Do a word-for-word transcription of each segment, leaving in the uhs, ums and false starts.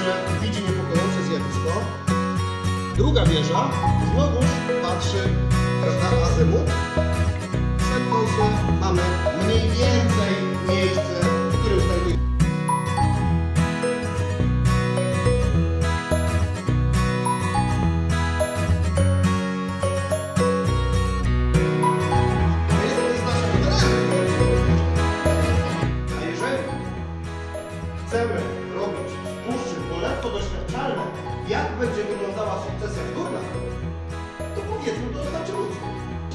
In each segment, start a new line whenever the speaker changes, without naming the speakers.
że widzi niepokojące zjawisko. Druga wieża znowuż patrzy, prawda, azymut. Przed kąsem mamy mniej więcej miejsce, w którym znajduje. Chcemy robić z puszczy poletko doświadczalne, jak będzie wyglądała sukcesja wtórna, to powiedzmy to znaczy ludzko.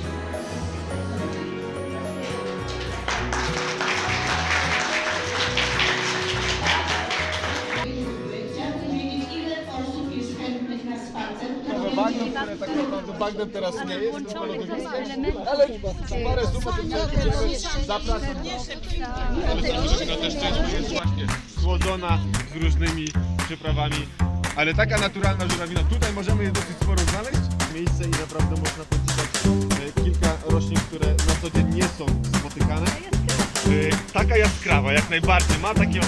Chciałabym wiedzieć, ile osób jest chętnych na spacer.
Bagnem, które tak naprawdę bagnem teraz nie jest, ale parę słów zapraszam.
To też część jest właśnie słodzona z różnymi przyprawami, ale taka naturalna żurawina. Tutaj możemy je dosyć sporo znaleźć miejsce i naprawdę można podziwiać kilka roślin, które na co dzień nie są spotykane. Taka jaskrawa jak najbardziej, ma takie...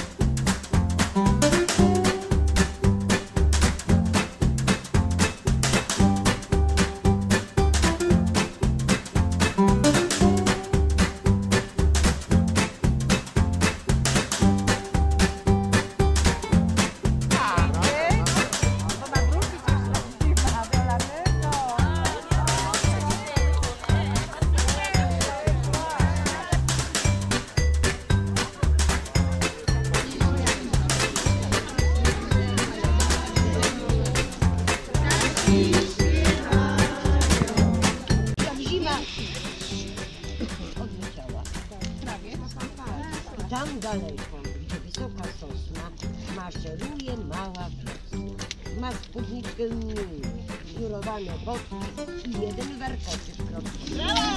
Tam daleko, gdzie wysoka sosna, maszeruje mała wiosna. Ma spódniczkę dziurowane boki i jeden warkoczyk kropki.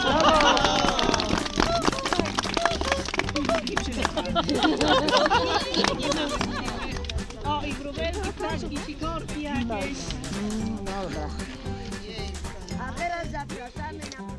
O, i grubelki, ptaszki, sikorki jakieś.
Dobra. A teraz zapraszamy na